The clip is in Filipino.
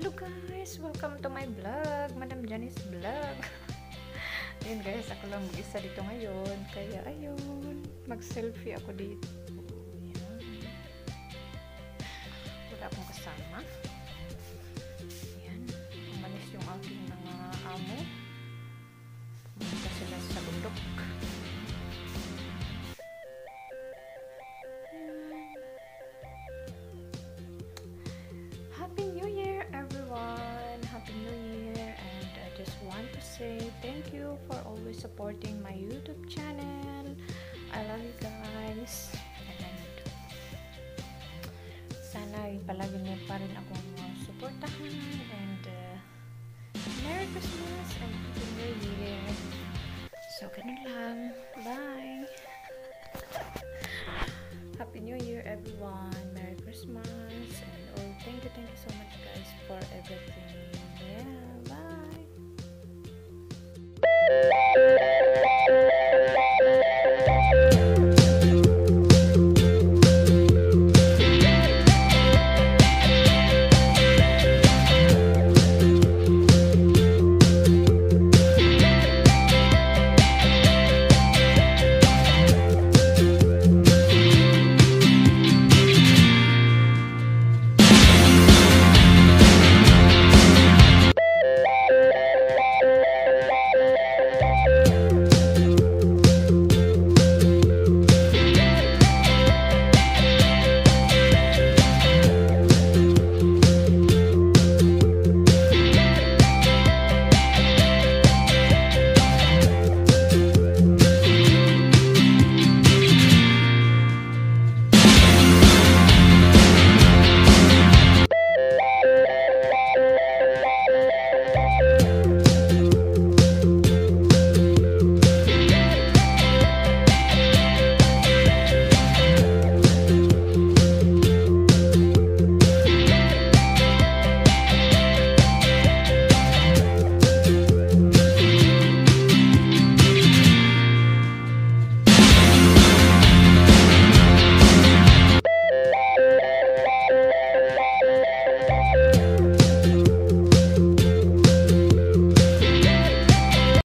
Hello guys! Welcome to my vlog, Madam Janice Vlog. Ayun guys, ako lang mag-isa dito ngayon. Kaya ayun, mag-selfie ako dito. Ayan. Wala akong kasama. Ayan, umalis yung aking mga amo. Pumunta sila sa bundok. Happy New Year everyone! Happy New Year, and I just want to say thank you for always supporting my YouTube channel. I love you guys, and sana palagi niyo pa rin akong suportahan, and Merry Christmas and Happy New Year. So ganun lang, bye! Happy New Year everyone, Merry Christmas, and thank you so much guys for everything.